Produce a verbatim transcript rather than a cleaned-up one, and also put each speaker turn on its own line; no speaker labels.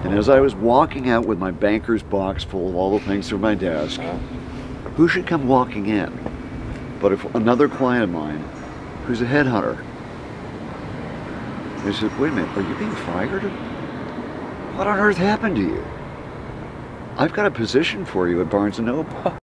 And as I was walking out with my banker's box full of all the things from my desk, who should come walking in but if another client of mine who's a headhunter. He said, wait a minute, are you being fired? What on earth happened to you? I've got a position for you at Barnes and Noble.